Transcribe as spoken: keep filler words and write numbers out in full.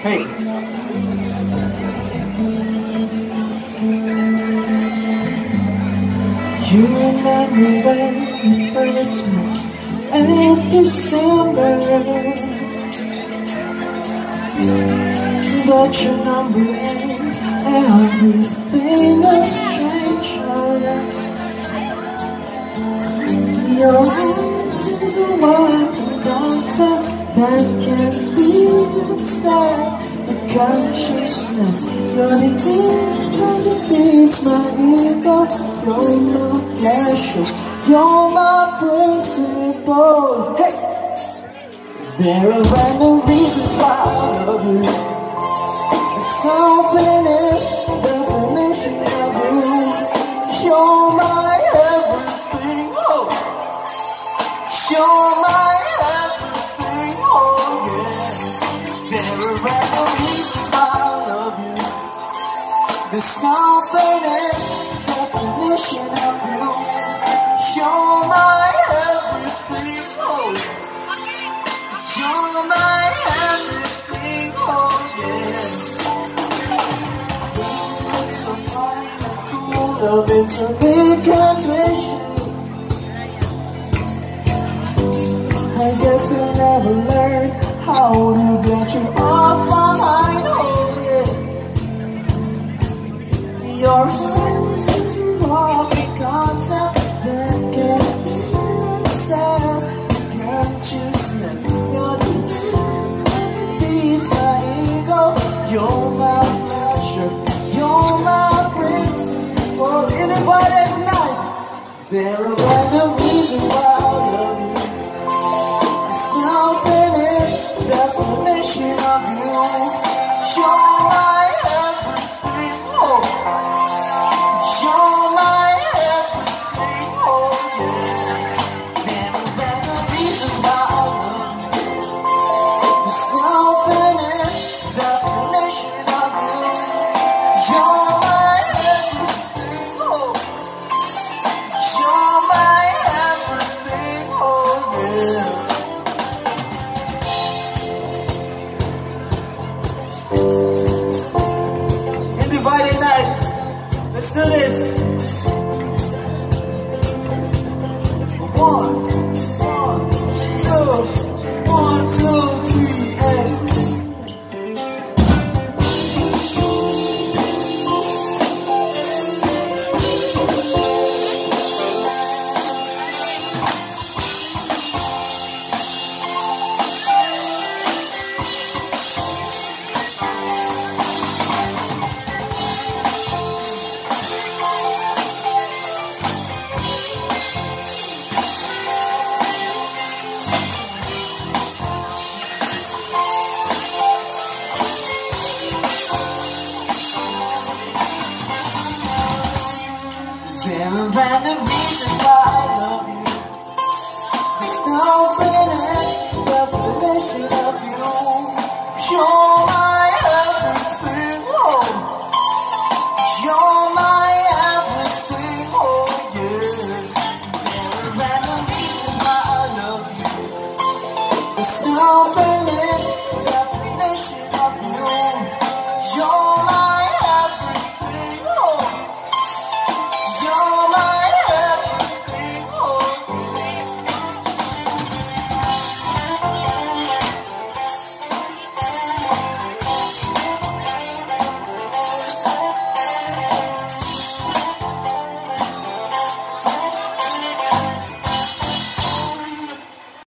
Hey. You remember when we first met in December, got your number and everything a stranger. Your eyes is a walking concept that can be accessed. The consciousness, you're the ink that defeats my ego. You're my pleasure, you're my principle. Hey! There are random reasons why I love you. It's no finished definition of you. You're my everything, oh. You're my everything, oh yeah. There are random reasons why I love you. There's no finished definition of you. You're my everything, oh. You're my everything, oh yeah. You look so fine and cool, up into big ambition. I guess I'll never learn how to get you off my mind, oh yeah. Your eyes is a walking concept that can be accessed. Consciousness, you're the wind that feeds my ego. You're my pleasure, you're my principle. Indievided night. There are random reasons why I love you. It's no finished definition of you. You're my everything, oh. You're my everything, oh yeah. There are random reasons why I love you. There's no finished definition of you. You're my everything, oh. You're my everything, oh yeah. Indievided night. Let's do this. One, one, two, one, two, three, and there are random reasons why I love you. There's no finished definition of you. You're